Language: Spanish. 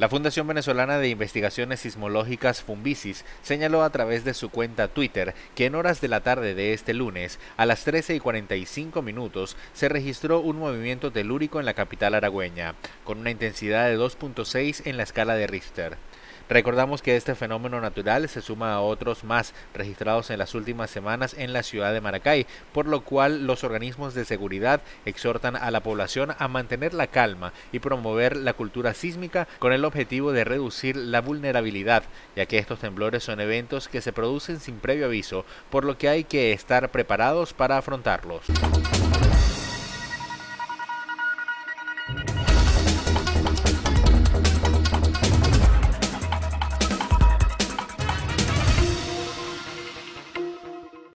La Fundación Venezolana de Investigaciones Sismológicas Funvisis señaló a través de su cuenta Twitter que en horas de la tarde de este lunes, a las 13:45 se registró un movimiento telúrico en la capital aragüeña, con una intensidad de 2.6 en la escala de Richter. Recordamos que este fenómeno natural se suma a otros más registrados en las últimas semanas en la ciudad de Maracay, por lo cual los organismos de seguridad exhortan a la población a mantener la calma y promover la cultura sísmica con el objetivo de reducir la vulnerabilidad, ya que estos temblores son eventos que se producen sin previo aviso, por lo que hay que estar preparados para afrontarlos.